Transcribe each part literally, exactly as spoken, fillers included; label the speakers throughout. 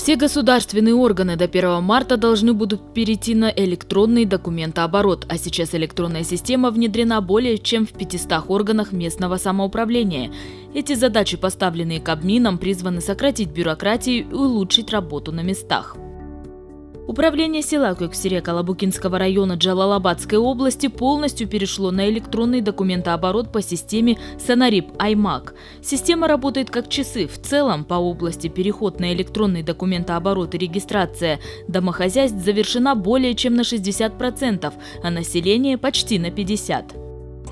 Speaker 1: Все государственные органы до первого марта должны будут перейти на электронный документооборот, а сейчас электронная система внедрена более чем в пятистах органах местного самоуправления. Эти задачи, поставленные Кабмином, призваны сократить бюрократию и улучшить работу на местах. Управление села Көксере Калабукинского района Джалалабадской области полностью перешло на электронный документооборот по системе Санарип-Аймак. Система работает как часы. В целом по области переход на электронный документооборот и регистрация домохозяйств завершена более чем на шестьдесят процентов, а население почти на пятьдесят процентов.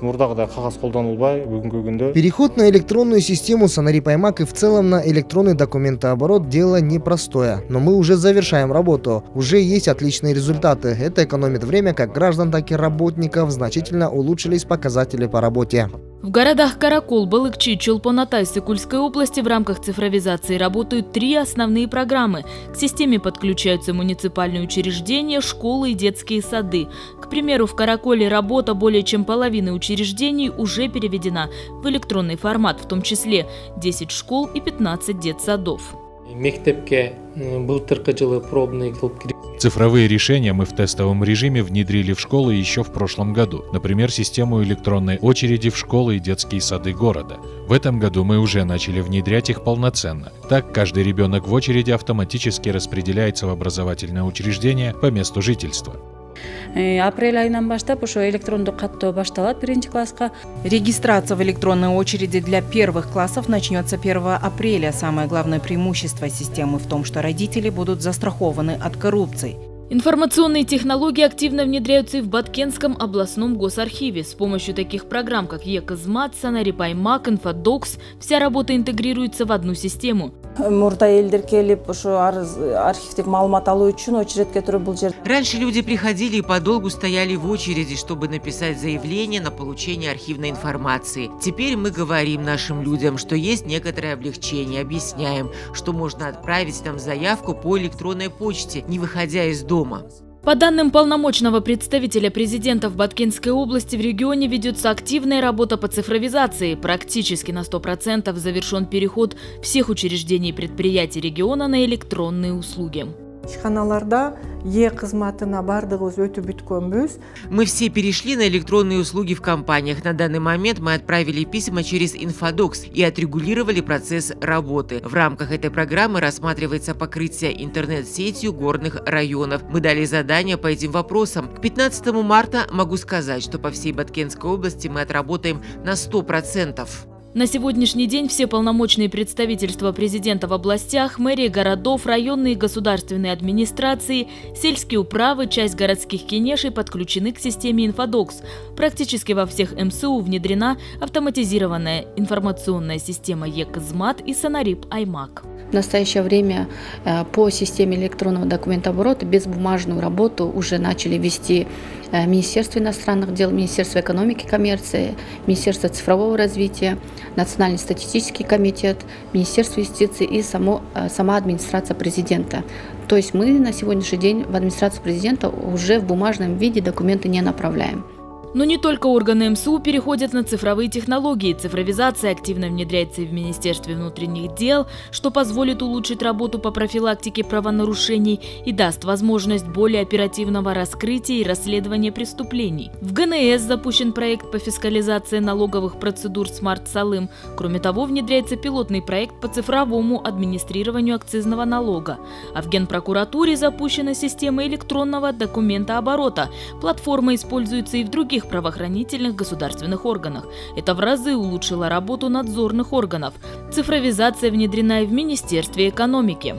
Speaker 2: Переход на электронную систему Санарип-Аймак и в целом на электронный документооборот – дело непростое. Но мы уже завершаем работу. Уже есть отличные результаты. Это экономит время как граждан, так и работников. Значительно улучшились показатели по работе.
Speaker 1: В городах Каракол, Балыкчи, Чолпон-Атай, Сыкульской области в рамках цифровизации работают три основные программы. К системе подключаются муниципальные учреждения, школы и детские сады. К примеру, в Караколе работа более чем половины учреждений уже переведена в электронный формат, в том числе десять школ и пятнадцать детсадов.
Speaker 3: Цифровые решения мы в тестовом режиме внедрили в школы еще в прошлом году. Например, систему электронной очереди в школы и детские сады города. В этом году мы уже начали внедрять их полноценно. Так, каждый ребенок в очереди автоматически распределяется в образовательное учреждение по месту жительства.
Speaker 4: Регистрация в электронной очереди для первых классов начнется первого апреля. Самое главное преимущество системы в том, что родители будут застрахованы от коррупции.
Speaker 1: Информационные технологии активно внедряются и в Баткенском областном госархиве. С помощью таких программ, как Екызмат, Санарип-Аймак, Инфодокс, вся работа интегрируется в одну систему.
Speaker 5: Раньше
Speaker 6: люди приходили и подолгу стояли в очереди, чтобы написать заявление на получение архивной информации. Теперь мы говорим нашим людям, что есть некоторое облегчение, объясняем, что можно отправить нам заявку по электронной почте, не выходя из дома.
Speaker 1: По данным полномочного представителя президента в Баткенской области, в регионе ведется активная работа по цифровизации. Практически на сто процентов завершен переход всех учреждений и предприятий региона на электронные услуги.
Speaker 6: Мы все перешли на электронные услуги в компаниях. На данный момент мы отправили письма через Инфодокс и отрегулировали процесс работы. В рамках этой программы рассматривается покрытие интернет-сетью горных районов. Мы дали задания по этим вопросам. К пятнадцатому марта могу сказать, что по всей Баткенской области мы отработаем на сто процентов.
Speaker 1: На сегодняшний день все полномочные представительства президента в областях, мэрии городов, районные государственные администрации, сельские управы, часть городских кенешей подключены к системе Инфодокс. Практически во всех эм эс у внедрена автоматизированная информационная система Екызмат и Санарип-Аймак.
Speaker 7: В настоящее время по системе электронного документооборота безбумажную работу уже начали вести Министерство иностранных дел, Министерство экономики и коммерции, Министерство цифрового развития, Национальный статистический комитет, Министерство юстиции и само, сама администрация президента. То есть мы на сегодняшний день в администрацию президента уже в бумажном виде документы не направляем.
Speaker 1: Но не только органы эм эс у переходят на цифровые технологии. Цифровизация активно внедряется и в Министерстве внутренних дел, что позволит улучшить работу по профилактике правонарушений и даст возможность более оперативного раскрытия и расследования преступлений. В гэ эн эс запущен проект по фискализации налоговых процедур «Смарт-Салым». Кроме того, внедряется пилотный проект по цифровому администрированию акцизного налога. А в Генпрокуратуре запущена система электронного документооборота. Платформа используется и в других правоохранительных государственных органах. Это в разы улучшило работу надзорных органов. Цифровизация внедрена и в Министерстве экономики.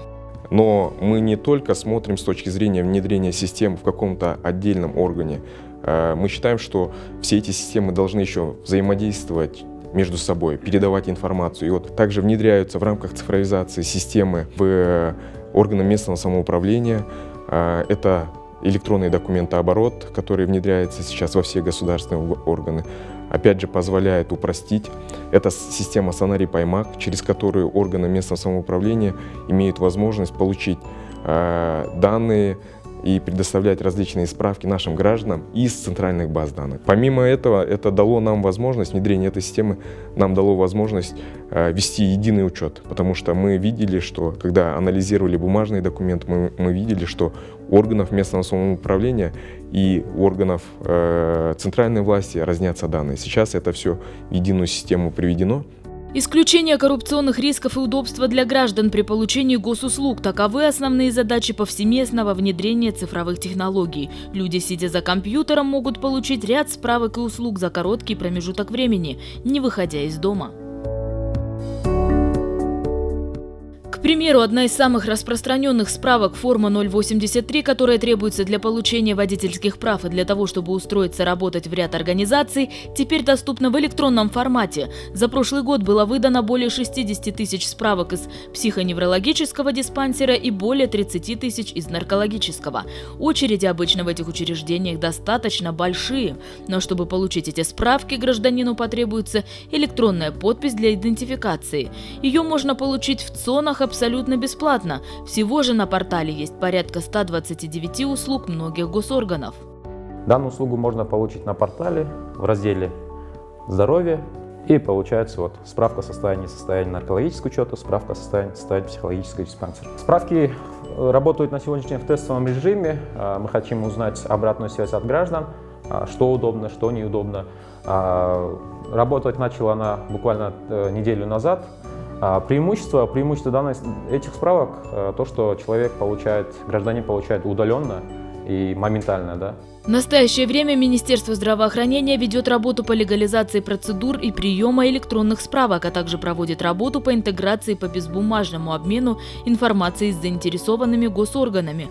Speaker 8: Но мы не только смотрим с точки зрения внедрения систем в каком-то отдельном органе. Мы считаем, что все эти системы должны еще взаимодействовать между собой, передавать информацию. И вот также внедряются в рамках цифровизации системы в органы местного самоуправления. Это электронный документооборот, который внедряется сейчас во все государственные органы, опять же позволяет упростить. Это система Санарип-Аймак, через которую органы местного самоуправления имеют возможность получить э, данные и предоставлять различные справки нашим гражданам из центральных баз данных. Помимо этого, это дало нам возможность, внедрение этой системы нам дало возможность э, вести единый учет, потому что мы видели, что когда анализировали бумажные документы, мы, мы видели, что у органов местного самоуправления и у органов э, центральной власти разнятся данные. Сейчас это все в единую систему приведено.
Speaker 1: Исключение коррупционных рисков и удобства для граждан при получении госуслуг – таковы основные задачи повсеместного внедрения цифровых технологий. Люди, сидя за компьютером, могут получить ряд справок и услуг за короткий промежуток времени, не выходя из дома. К примеру, одна из самых распространенных справок форма ноль восемьдесят три, которая требуется для получения водительских прав и для того, чтобы устроиться работать в ряд организаций, теперь доступна в электронном формате. За прошлый год было выдано более шестидесяти тысяч справок из психоневрологического диспансера и более тридцати тысяч из наркологического. Очереди обычно в этих учреждениях достаточно большие, но чтобы получить эти справки, гражданину потребуется электронная подпись для идентификации. Ее можно получить в ЦОНах абсолютно бесплатно. Всего же на портале есть порядка ста двадцати девяти услуг многих госорганов.
Speaker 5: Данную услугу можно получить на портале в разделе «Здоровье». И получается вот справка о состоянии состояния наркологического учета, справка о состоянии, состоянии психологического диспансера. Справки работают на сегодняшний день в тестовом режиме. Мы хотим узнать обратную связь от граждан, что удобно, что неудобно. Работать начала она буквально неделю назад. Преимущество, преимущество данных этих справок – то, что человек получает, гражданин получает удаленно и моментально. Да?
Speaker 1: В настоящее время Министерство здравоохранения ведет работу по легализации процедур и приема электронных справок, а также проводит работу по интеграции по безбумажному обмену информацией с заинтересованными госорганами.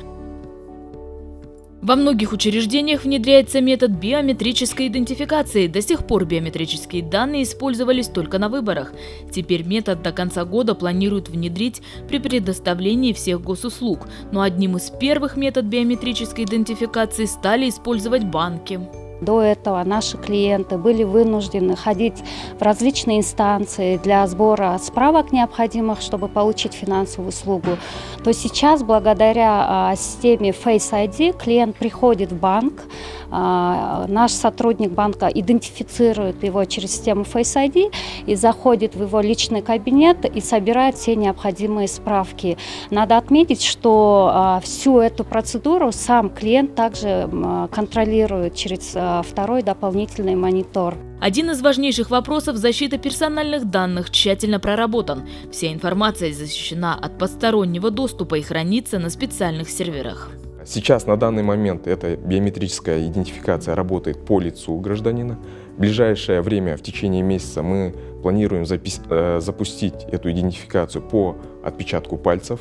Speaker 1: Во многих учреждениях внедряется метод биометрической идентификации. До сих пор биометрические данные использовались только на выборах. Теперь метод до конца года планируют внедрить при предоставлении всех госуслуг. Но одним из первых метод биометрической идентификации стали использовать банки.
Speaker 9: До этого наши клиенты были вынуждены ходить в различные инстанции для сбора справок необходимых, чтобы получить финансовую услугу. То сейчас, благодаря а, системе Face ай ди, клиент приходит в банк, а, наш сотрудник банка идентифицирует его через систему Face ай ди и заходит в его личный кабинет и собирает все необходимые справки. Надо отметить, что а, всю эту процедуру сам клиент также а, контролирует через а, второй дополнительный монитор.
Speaker 1: Один из важнейших вопросов – защита персональных данных тщательно проработан. Вся информация защищена от постороннего доступа и хранится на специальных серверах.
Speaker 8: Сейчас на данный момент эта биометрическая идентификация работает по лицу гражданина. В ближайшее время, в течение месяца, мы планируем запустить эту идентификацию по отпечатку пальцев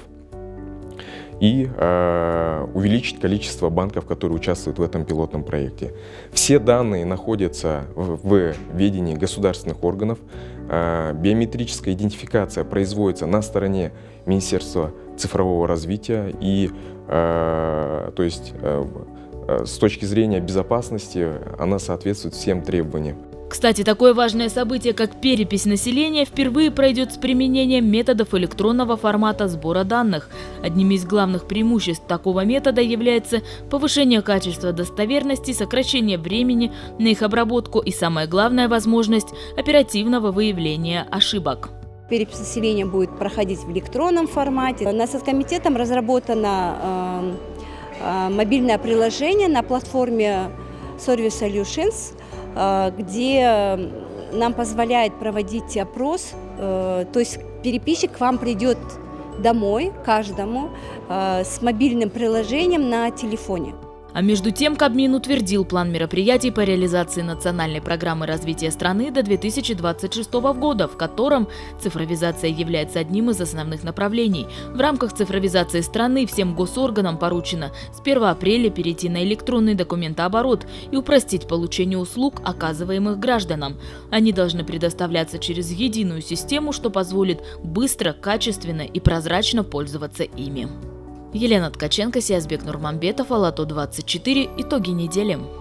Speaker 8: и э, увеличить количество банков, которые участвуют в этом пилотном проекте. Все данные находятся в, в ведении государственных органов. Э, биометрическая идентификация производится на стороне Министерства цифрового развития и э, то есть, э, э, с точки зрения безопасности она соответствует всем требованиям.
Speaker 1: Кстати, такое важное событие, как перепись населения, впервые пройдет с применением методов электронного формата сбора данных. Одним из главных преимуществ такого метода является повышение качества достоверности, сокращение времени на их обработку и, самое главное, возможность оперативного выявления ошибок.
Speaker 10: Перепись населения будет проходить в электронном формате. Насоцкомитетом разработано э, э, мобильное приложение на платформе Service Solutions, где нам позволяет проводить опрос, то есть переписчик к вам придет домой, каждому, с мобильным приложением на телефоне.
Speaker 1: А между тем Кабмин утвердил план мероприятий по реализации национальной программы развития страны до две тысячи двадцать шестого года, в котором цифровизация является одним из основных направлений. В рамках цифровизации страны всем госорганам поручено с первого апреля перейти на электронный документооборот и упростить получение услуг, оказываемых гражданам. Они должны предоставляться через единую систему, что позволит быстро, качественно и прозрачно пользоваться ими. Елена Ткаченко, Сиязбек Нурманбетов, Алато двадцать четыре. Итоги недели.